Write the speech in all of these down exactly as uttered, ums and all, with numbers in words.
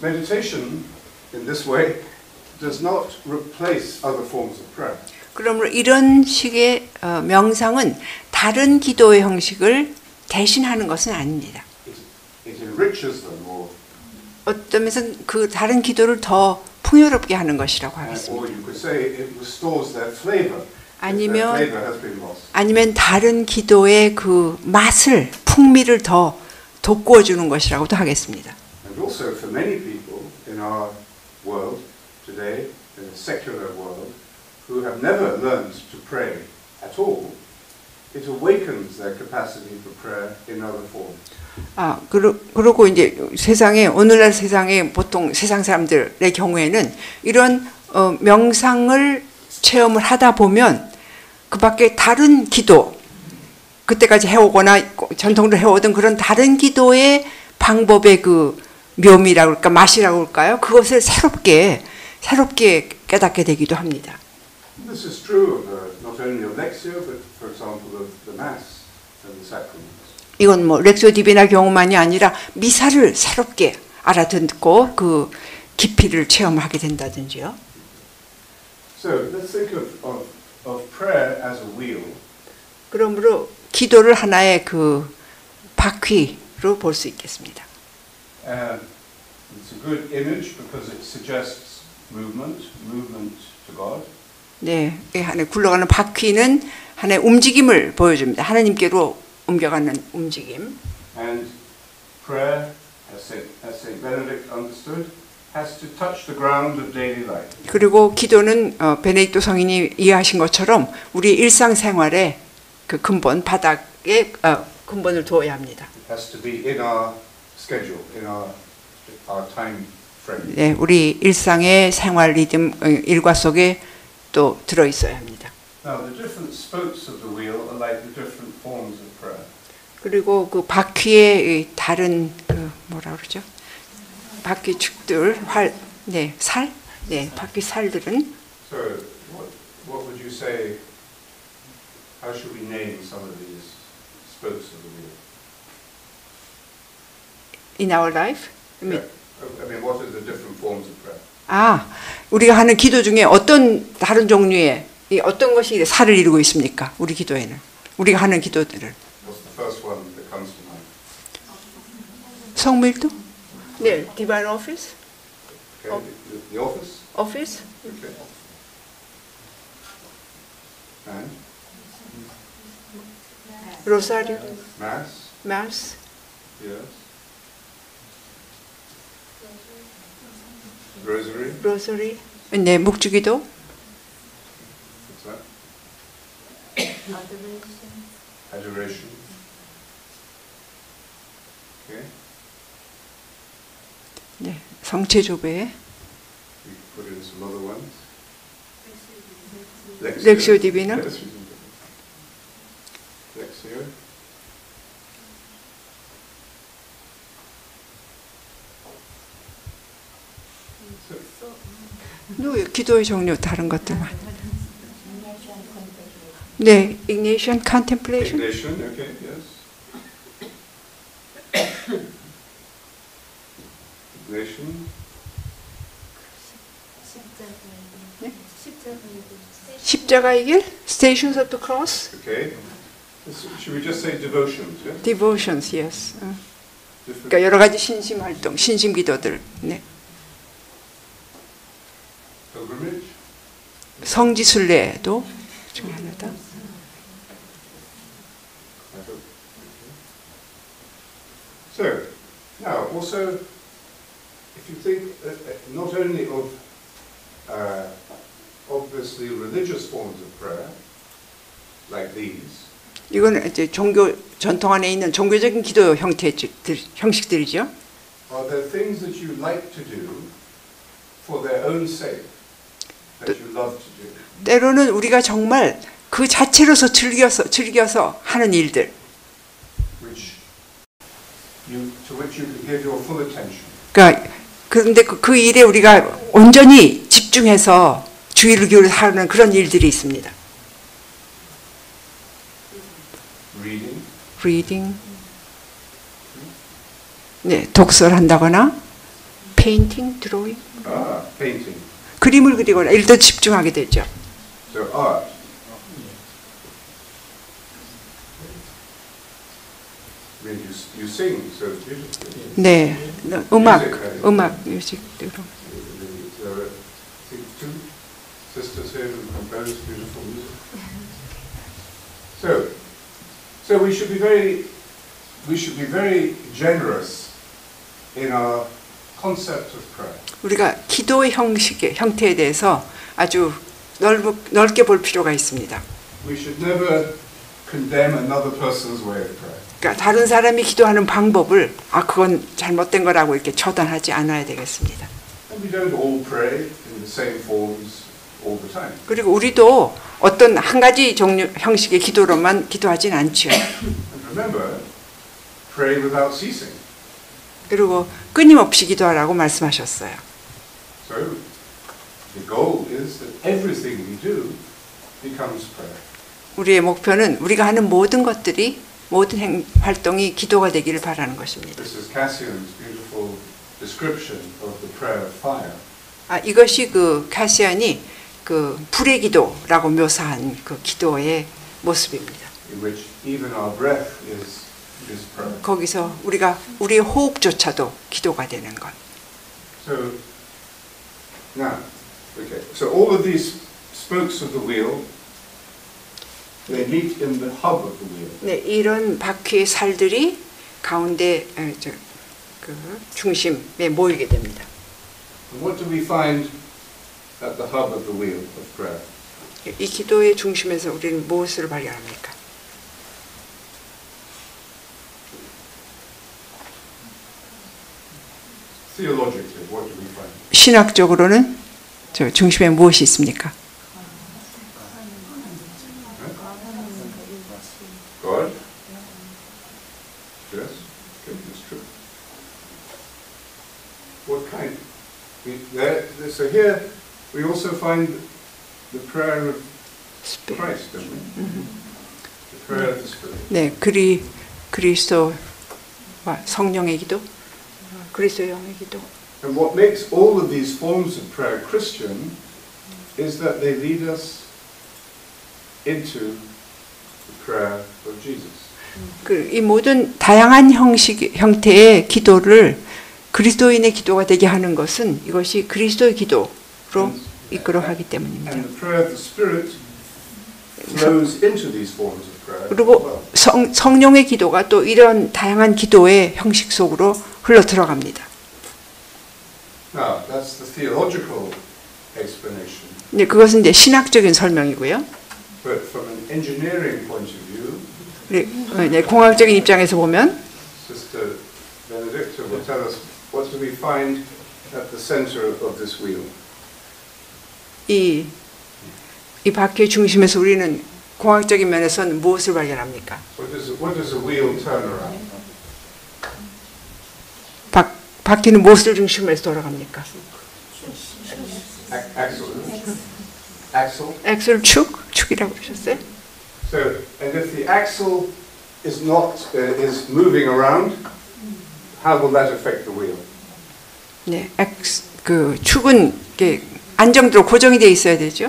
meditation in this way does not replace other forms of prayer. 그러므로 이런 식의 어, 명상은 다른 기도의 형식을 대신하는 것은 아닙니다. It, it enriches them or 어떤 면에서는 그 다른 기도를 더 풍요롭게 하는 것이라고 or 하겠습니다. you could say it restores their flavor. 아니면 Their flavor has been lost. 아니면 다른 기도의 그 맛을 풍미를 더 돋구어 주는 것이라고도 하겠습니다. And also for many people in our world today, in a secular world, who have never learned to pray at all, it awakens their capacity for prayer in other forms. 아, 그러, 그러고 이제 세상에 오늘날 세상에 보통 세상 사람들의 경우에는 이런 어, 명상을 체험을 하다 보면 그 밖에 다른 기도, 그때까지 해오거나 전통으로 해오던 그런 다른 기도의 방법의 그 묘미라고 할까, 맛이라고 할까요? 그것을 새롭게, 새롭게 깨닫게 되기도 합니다. This is true of uh, not only of Lectio, but for example of the Mass and the sacraments. 이건 뭐 렉시오 디비나 경우만이 아니라 미사를 새롭게 알아듣고 그 깊이를 체험하게 된다든지요. So let's think of, of, of prayer as a wheel. 그러므로 기도를 하나의 그 바퀴로 볼 수 있겠습니다. And it's a good image because it suggests movement, movement to God. 네, 하나의 굴러가는 바퀴는 하나의 움직임을 보여줍니다. 하나님께로 옮겨가는 움직임. And prayer, as Saint, as Saint Benedict understood, has to touch the ground of daily life. 그리고 기도는 어, 베네딕토 성인이 이해하신 것처럼 우리 일상생활의 그 근본 바닥에 어, 근본을 두어야 합니다. It has to be in our schedule, in our our time frame. 네, 우리 일상의 생활 리듬 어, 일과 속에 또 들어 있어야 합니다. Now, the different spokes of the wheel are like the different forms of prayer. 그리고 그 바퀴의 다른 그 뭐라 그러죠? 바퀴 축들, 활, 네, 살, 네, 바퀴 살들은. So, what what would you say? How should we name some of these spokes of the wheel? In our life. I mean, Yeah. I mean, what are the different forms of prayer? 아, 우리가 하는 기도 중에 어떤 다른 종류의 이 어떤 것이 살을 이루고 있습니까? 우리 기도에는 우리가 하는 기도들을. What's the first one that comes to mind? 성밀도? 네, Divine Office. Okay, Oh. the, the office. Office. Okay. And Rosario. mass. Mass. Yes. Rosary. Rosary. 네, 묵주기도. What's that? Adoration. Okay. 네, 성체조배. We can put in some other ones. Lectio Divina. Lectio. 또 기도의 종류 다른 것들만. 네, Ignatian Contemplation. Ignatian, okay, yes. Ignatian. 십자가의 길. Stations of the Cross. Okay. This- Should we just say devotions? Yeah? Devotions, yes. 어. Different. 그러니까 여러 가지 신심 활동, 신심 기도들. 네. Pilgrimage. 성지순례도 중에 하나다. I hope. So, now also, if you think uh, uh, not only of uh, obviously religious forms of prayer, like these, 이거는 이제 종교 전통 안에 있는 종교적인 기도 형태 형식들이죠. are there things that you like to do for their own sake, that you love to do? 때로는 우리가 정말 그 자체로서 즐겨서 즐겨서 하는 일들. Which you, to which you can give your full attention. 그러니까 그런데 그, 그 일에 우리가 온전히 집중해서 주의를 기울여서 하는 그런 일들이 있습니다. Reading. Reading. 네, 독서를 한다거나 painting, drawing. Ah, painting. 그림을 그리거나 이럴 때 집중하게 되죠. So art. I mean, you, you sing so beautifully. 네, 음악, 음악, 뮤직. There are, I think, two sisters here who compose beautiful music. So, so we should be very, we should be very generous in our concept of prayer. 우리가 기도의 형식의 형태에 대해서 아주 넓, 넓게 볼 필요가 있습니다. We should never condemn another person's way of prayer. 그러니까 다른 사람이 기도하는 방법을 아 그건 잘못된 거라고 이렇게 처단하지 않아야 되겠습니다. And we don't all pray in the same forms all the time. 그리고 우리도 어떤 한 가지 종류 형식의 기도로만 기도하진 않죠. And remember, pray without ceasing. 그리고 끊임없이 기도하라고 말씀하셨어요. So the goal is that everything we do becomes prayer. 우리의 목표는 우리가 하는 모든 것들이 모든 행, 활동이 기도가 되기를 바라는 것입니다. This is Cassian's beautiful description of the prayer of fire. 아, 이것이 그 카시안이 그 불의 기도라고 묘사한 그 기도의 모습입니다. In which even our breath is is prayer. 거기서 우리가 우리의 호흡조차도 기도가 되는 것. So now, okay. So all of these spokes of the wheel, they meet in the hub of the wheel. 네, 이런 바퀴의 살들이 가운데 에, 저, 그 중심에 모이게 됩니다. And what do we find at the hub of the wheel of prayer? 이 기도의 중심에서 우리는 무엇을 발견합니까? Theologically, what do we find? 신학적으로는 저 중심에 무엇이 있습니까? God? Yes, okay, that's true. What kind? We, there, so here we also find the prayer of Christ, don't we? Mm-hmm. The prayer of the Spirit. 네, 그리 그리스도와 성령의 기도, 그리스도의 영의 기도. And what makes all of these forms of prayer Christian is that they lead us into the prayer of Jesus. 그 이 모든 다양한 형식 형태의 기도를 그리스도인의 기도가 되게 하는 것은 이것이 그리스도의 기도로 이끌어가기 때문입니다. And the prayer of the Spirit flows into these forms of prayer. 그리고 성, 성령의 기도가 또 이런 다양한 기도의 형식 속으로 흘러 들어갑니다. Now, that's the theological explanation. 네, 그것은 이제 신학적인 설명이고요. But from an engineering point of view, 네, 네, 공학적인 입장에서 보면 Sister Benedicta will tell us what do we find at the center of this wheel. 이, 이 바퀴의 중심에서 우리는 공학적인 면에서는 무엇을 발견합니까? What does, what does a wheel turn around? 바, 바퀴는 무엇을 중심으로 해서 돌아갑니까? Axle. Axle. 엑셀 축? 축이라고 그러셨어요? So, and if the axle is not uh, is moving around, how will that affect the wheel? 네, 엑스, 그 축은 이렇게 안정적으로 고정이 돼 있어야 되죠.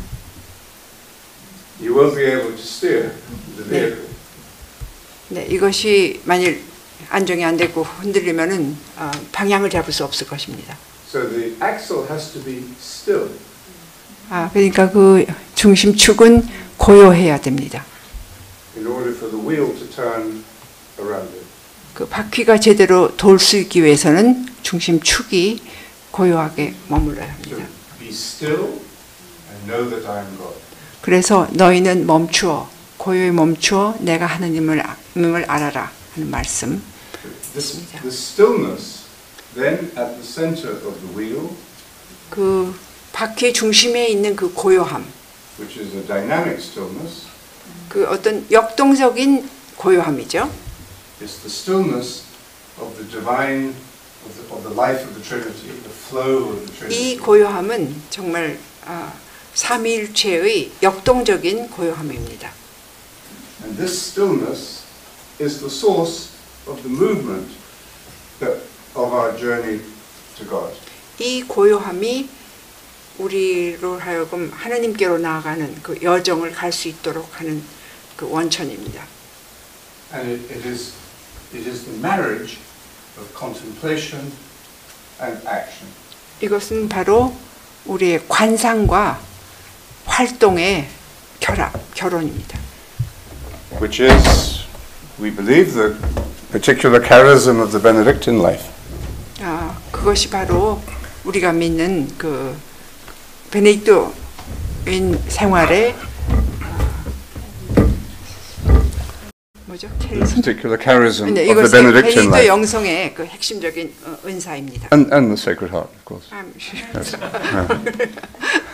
You won't be able to steer the vehicle. 네, 이것이 만일 안정이 안 되고 흔들리면은 어, 방향을 잡을 수 없을 것입니다. So the axle has to be still. 아, 그러니까 그 중심 축은 고요해야 됩니다. In order for the wheel to turn around it. 그 바퀴가 제대로 돌 수 있기 위해서는 중심 축이 고요하게 머물러야 So 합니다. be still and know that I am God. 그래서 너희는 멈추어 고요히 멈추어 내가 하나님을 하나님을 알아라 하는 말씀. This, the stillness then at the center of the wheel, 그 바퀴의 중심에 있는 그 고요함, which is a dynamic stillness, 그 어떤 역동적인 고요함이죠. is the stillness of the divine, of the, of the life of the Trinity, the flow of the Trinity. 이 고요함은 정말 아, 삼위일체의 역동적인 고요함입니다. And this stillness is the source of the movement that, of our journey to God. 이 고요함이 우리로 하여금 하나님께로 나아가는 그 여정을 갈 수 있도록 하는 그 원천입니다. And it, it is it is the marriage of contemplation and action. 이것은 바로 우리의 관상과 활동의 결합, 결혼입니다. Which is, we believe, the particular charism of the Benedictine life. 아, 그것이 바로 우리가 믿는 그 베네딕토인 생활의 뭐죠? 캐리즘? Particular charism 네, of the 이것은 Benedictine 베네딕토 life. 영성의 그 핵심적인 어, 은사입니다. And, and the Sacred Heart, of course. I'm sure. Yes. Yeah.